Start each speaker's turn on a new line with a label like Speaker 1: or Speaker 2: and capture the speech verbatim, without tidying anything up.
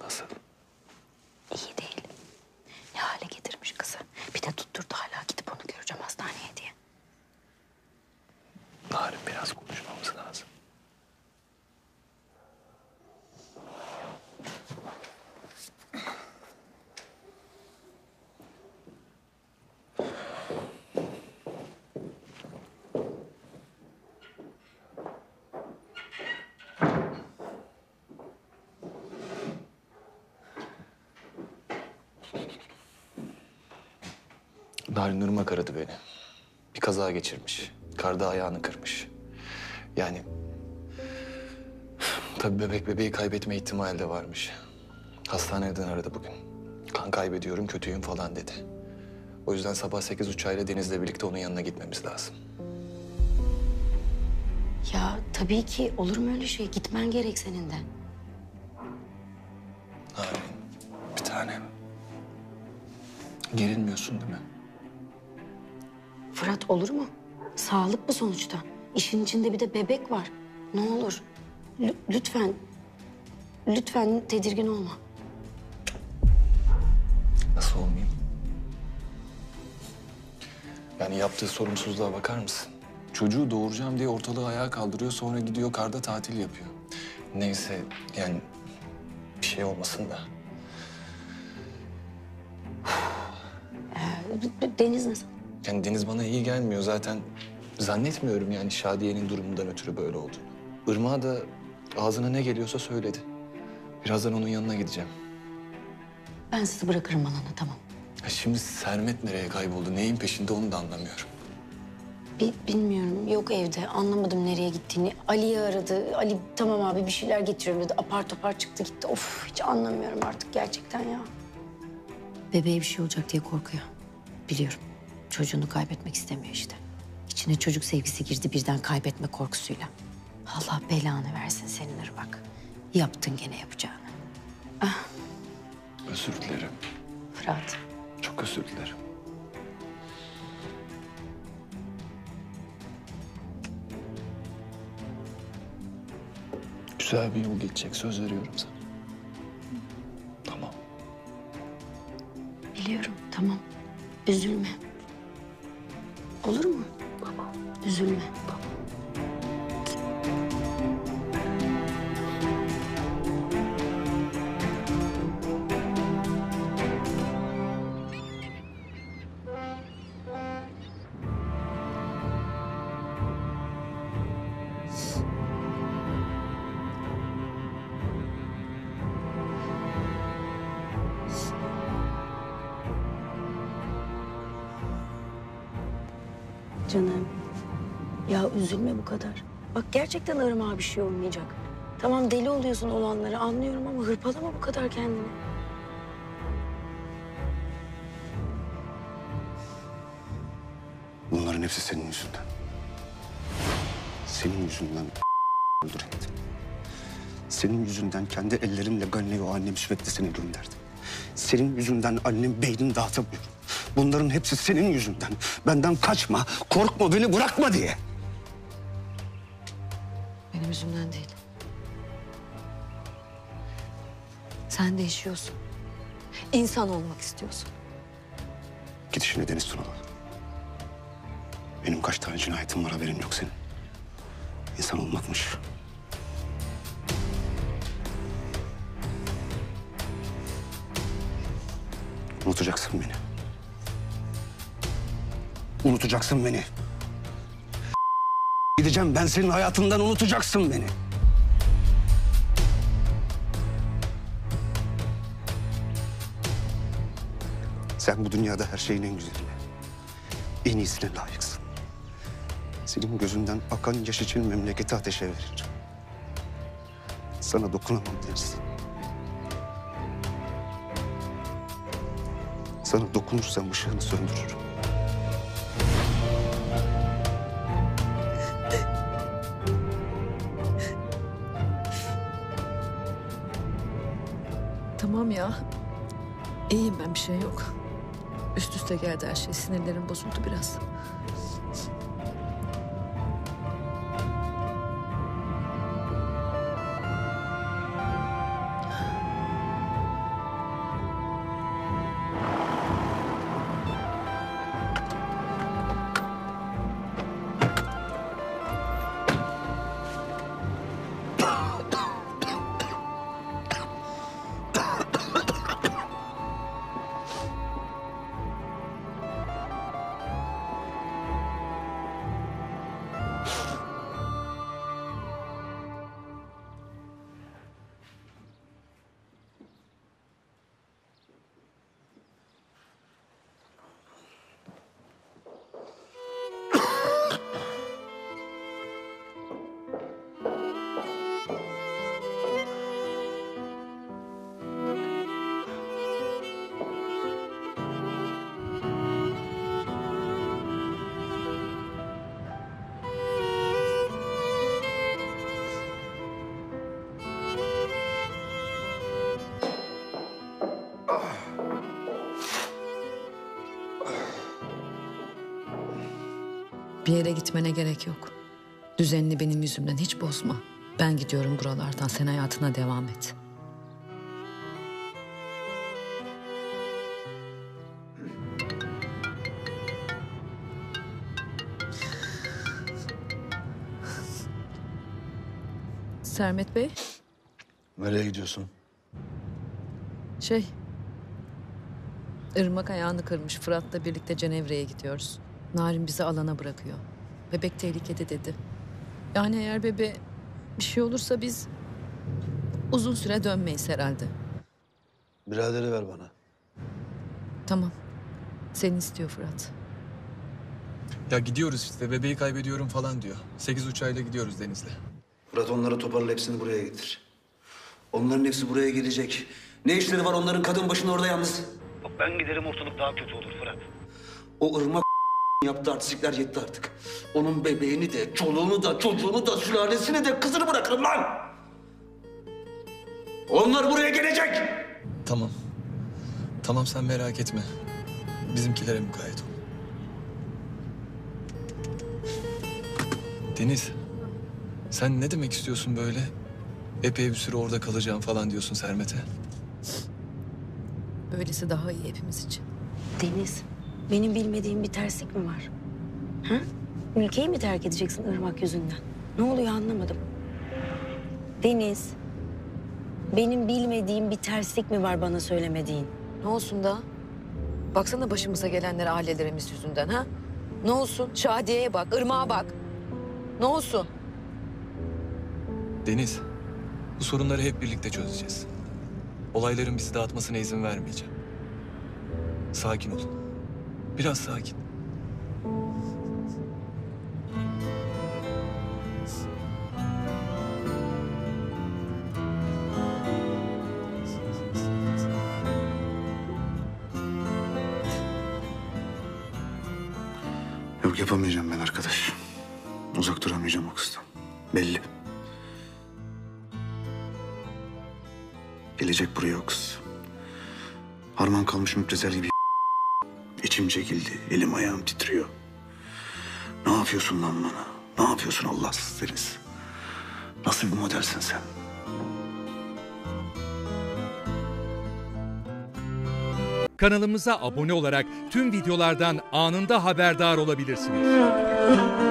Speaker 1: nasıl?
Speaker 2: İyi değil. Ne hale getirmiş kızı. Bir de tutturdu hala gidip onu göreceğim hastaneye diye.
Speaker 1: Narin, biraz konuşmamız lazım. Narin Irmak aradı beni. Bir kaza geçirmiş. Karda ayağını kırmış. Yani... Tabii bebek bebeği kaybetme ihtimali de varmış. Hastaneden aradı bugün. Kan kaybediyorum, kötüyüm falan dedi. O yüzden sabah sekiz uçağıyla Deniz'le birlikte onun yanına gitmemiz lazım.
Speaker 2: Ya tabii ki olur mu öyle şey? Gitmen gerek senin de.
Speaker 1: Narin, bir tanem. Gerilmiyorsun değil mi?
Speaker 2: Fırat olur mu? Sağlık bu sonuçta. İşin içinde bir de bebek var. Ne olur. L- lütfen. Lütfen tedirgin olma.
Speaker 1: Nasıl olmayayım? Yani yaptığı sorumsuzluğa bakar mısın? Çocuğu doğuracağım diye ortalığı ayağa kaldırıyor, sonra gidiyor karda tatil yapıyor. Neyse, yani bir şey olmasın da.
Speaker 2: Ee, Deniz nasıl?
Speaker 1: Yani Deniz bana iyi gelmiyor zaten. Zannetmiyorum yani Şadiye'nin durumundan ötürü böyle olduğunu. Irmak'a da ağzına ne geliyorsa söyledi. Birazdan onun yanına gideceğim.
Speaker 2: Ben sizi bırakırım alana, tamam.
Speaker 1: Ya şimdi Sermet nereye kayboldu, neyin peşinde onu da anlamıyorum.
Speaker 2: Bi- bilmiyorum. Yok evde. Anlamadım nereye gittiğini. Ali'yi aradı. Ali tamam abi bir şeyler getiriyorum dedi. Apar topar çıktı gitti. Of hiç anlamıyorum artık gerçekten ya. Bebeğe bir şey olacak diye korkuyor. Biliyorum. Çocuğunu kaybetmek istemiyor işte. İçine çocuk sevgisi girdi birden kaybetme korkusuyla. Allah belanı versin senin Irmak. Yaptın gene yapacağını.
Speaker 1: Özür dilerim.
Speaker 2: Fırat.
Speaker 1: Çok özür dilerim. Güzel bir yol geçecek, söz veriyorum sana. Tamam.
Speaker 2: Biliyorum tamam. Üzülme. Olur mu?
Speaker 1: Tamam.
Speaker 2: Üzülme.
Speaker 1: Tamam.
Speaker 2: Canım. Ya üzülme bu kadar. Bak gerçekten Irmak'a bir şey olmayacak. Tamam deli oluyorsun olanları anlıyorum ama hırpalama bu kadar kendini.
Speaker 3: Bunların hepsi senin yüzünden. Senin yüzünden öldürdüm. Senin yüzünden kendi ellerimle Gani'ye o annem sürekli seni gönderdim. Senin yüzünden annem beynini dağıtamıyor. Bunların hepsi senin yüzünden. Benden kaçma, korkma, beni bırakma diye.
Speaker 2: Benim yüzümden değil. Sen değişiyorsun. İnsan olmak istiyorsun.
Speaker 3: Git işine Deniz Tunalı. Benim kaç tane cinayetim var haberin yok senin. İnsan olmakmış. Unutacaksın beni. Unutacaksın beni. Gideceğim ben senin hayatından, unutacaksın beni. Sen bu dünyada her şeyin en güzeline, en iyisine layıksın. Senin gözünden akan yaş için memleketi ateşe veririm. Sana dokunamam Deniz. Sana dokunursam ışığını söndürürüm.
Speaker 4: Tamam ya. İyiyim ben, bir şey yok. Üst üste geldi her şey. Sinirlerim bozuldu biraz. Bir yere gitmene gerek yok. Düzenini benim yüzümden hiç bozma. Ben gidiyorum buralardan, sen hayatına devam et. Sermet Bey,
Speaker 3: Nereye gidiyorsun?
Speaker 4: şey... Irmak ayağını kırmış. Fırat'la birlikte Cenevre'ye gidiyoruz. Narin bizi alana bırakıyor. Bebek tehlikede dedi. Yani eğer bebe bir şey olursa biz uzun süre dönmeyiz herhalde.
Speaker 5: Biraderi ver bana.
Speaker 4: Tamam. Seni istiyor Fırat.
Speaker 1: Ya gidiyoruz işte bebeği kaybediyorum falan diyor. Sekiz uçağıyla gidiyoruz Deniz'le.
Speaker 5: Fırat onları toparla, hepsini buraya getir. Onların hepsi buraya gelecek. Ne işleri var onların kadın başına orada yalnız? Bak ben giderim, ortalık daha kötü olur Fırat. O ırmak yaptığı artistlikler yetti artık. Onun bebeğini de, çoluğunu da, çocuğunu da, sülalesini de, kızını bırakırım lan! Onlar buraya gelecek!
Speaker 1: Tamam. Tamam sen merak etme. Bizimkilere mukayyet ol. Deniz, sen ne demek istiyorsun böyle? Epey bir süre orada kalacağım falan diyorsun Sermet'e.
Speaker 4: Böylesi daha iyi hepimiz için.
Speaker 2: Deniz, benim bilmediğim bir terslik mi var? Ha? Ülkeyi mi terk edeceksin Irmak yüzünden? Ne oluyor anlamadım. Deniz, benim bilmediğim bir terslik mi var bana söylemediğin?
Speaker 4: Ne olsun da? Baksana başımıza gelenler ailelerimiz yüzünden ha? Ne olsun? Şadiye'ye bak, Irmak'a bak. Ne olsun?
Speaker 1: Deniz, bu sorunları hep birlikte çözeceğiz. Olayların bizi dağıtmasına izin vermeyeceğim. Sakin ol. Biraz sakin.
Speaker 5: Yok, yapamayacağım ben arkadaş. Uzak duramayacağım o kızdan. Belli. Gelecek buraya o kız. Harman kalmış müptezel gibi. İçim çekildi, elim ayağım titriyor. Ne yapıyorsun lan bana? Ne yapıyorsun Allahsız Deniz? Nasıl bir modelsin sen?
Speaker 6: Kanalımıza abone olarak tüm videolardan anında haberdar olabilirsiniz.